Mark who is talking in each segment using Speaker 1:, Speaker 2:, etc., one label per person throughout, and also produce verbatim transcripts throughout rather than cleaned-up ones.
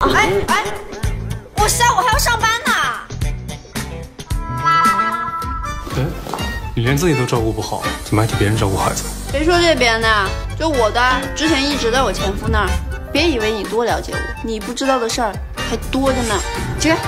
Speaker 1: 哎哎，我下午还要上班呢。
Speaker 2: 哎，你连自己都照顾不好，怎么还替别人照顾孩子？
Speaker 1: 别说这边的，就我的，之前一直在我前夫那儿。别以为你多了解我，你不知道的事儿还多着呢。起来。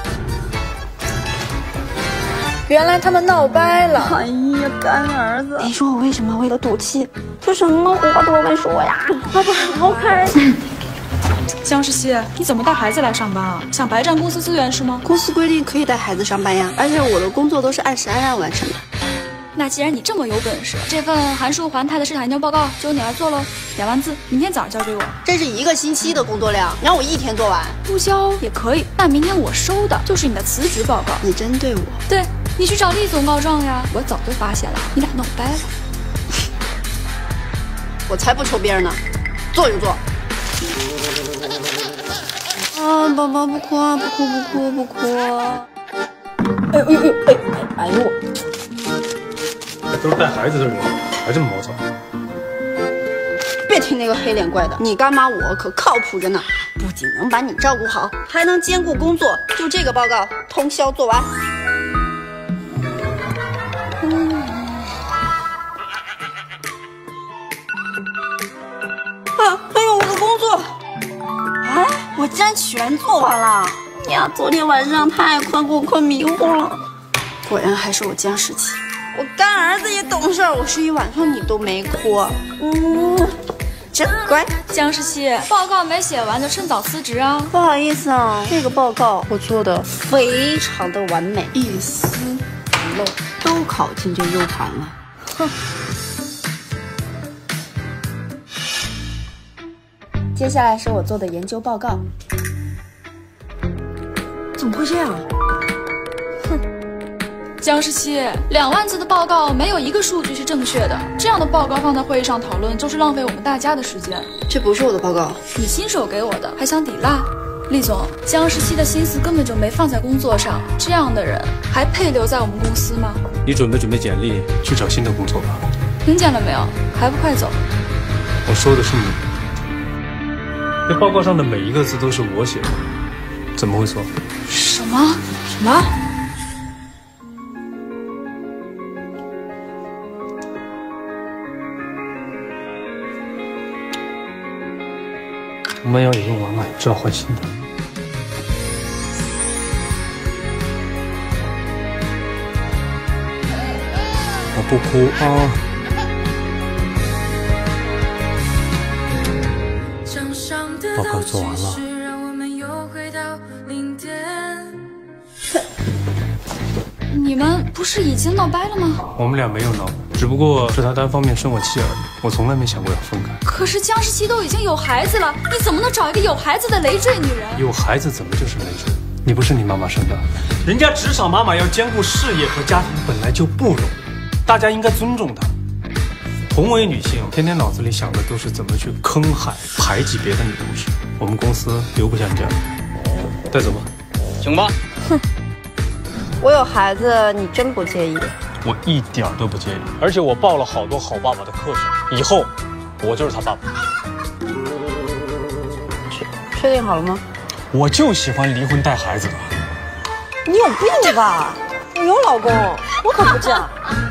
Speaker 3: 原来他们闹掰了。
Speaker 1: 哎呀，干儿子！别说我为什么为了赌气，就什么话都没说呀。爸爸，好开心。
Speaker 3: 江世熙，你怎么带孩子来上班啊？想白占公司资源是吗？
Speaker 1: 公司规定可以带孩子上班呀，而且我的工作都是按时按量完成的。
Speaker 3: 那既然你这么有本事，这份函数环态的市场研究报告就由你来做喽，两万字，明天早上交给我。
Speaker 1: 这是一个星期的工作量，你让我一天做完，
Speaker 3: 不交也可以，但明天我收的就是你的辞职报告。
Speaker 1: 你针对我？
Speaker 3: 对，你去找厉总告状呀！我早就发现了，你俩闹掰了。
Speaker 1: 我才不求别人呢，做就做。啊，宝宝不哭啊，不哭不哭不哭。
Speaker 3: 哎呦呦呦，哎哎哎呦！
Speaker 2: 都是带孩子的人，还这么毛躁。
Speaker 1: 别听那个黑脸怪的，你干妈我可靠谱着呢，不仅能把你照顾好，还能兼顾工作。就这个报告，通宵做完。嗯、啊，还有我的工作啊！我竟然全做完了呀！昨天晚上太困，给我困迷糊了。果然还是我江世琪。我干儿子也懂事，我睡一晚上你都没哭，嗯，真乖。
Speaker 3: 江世熙，报告没写完就趁早辞职啊！
Speaker 1: 不好意思啊，这个报告我做的非常的完美，一丝不漏，都考进这 U 盘了。哼。
Speaker 3: 接下来是我做的研究报告。
Speaker 1: 怎么会这样？
Speaker 3: 江世熙，两万字的报告没有一个数据是正确的，这样的报告放在会议上讨论，就是浪费我们大家的时间。
Speaker 1: 这不是我的报告，
Speaker 3: 你亲手给我的，还想抵赖？厉总，江世熙的心思根本就没放在工作上，这样的人还配留在我们公司吗？
Speaker 2: 你准备准备简历，去找新的工作吧。
Speaker 3: 听见了没有？还不快走！
Speaker 2: 我说的是你。这报告上的每一个字都是我写的，怎么会错？
Speaker 3: 什么？什么？
Speaker 2: 我们要也用完了，只好换新的。我不哭啊！报告做完了。
Speaker 3: 你们不是已经闹掰了吗？
Speaker 2: 我们俩没有闹，只不过是他单方面生我气而已。我从来没想过要分开。
Speaker 3: 可是江世熙都已经有孩子了，你怎么能找一个有孩子的累赘女人？
Speaker 2: 有孩子怎么就是累赘？你不是你妈妈生的，人家职场妈妈要兼顾事业和家庭本来就不容易，大家应该尊重她。同为女性，天天脑子里想的都是怎么去坑害、排挤别的女同事。我们公司留不下你这样的，带走吧。
Speaker 4: 行吧。
Speaker 1: 哼，我有孩子，你真不介意？
Speaker 2: 我一点都不介意，而且我报了好多好爸爸的课程，以后我就是他爸爸。
Speaker 1: 确确定好了吗？
Speaker 2: 我就喜欢离婚带孩子的。
Speaker 1: 你有病吧？我有老公，我可不嫁。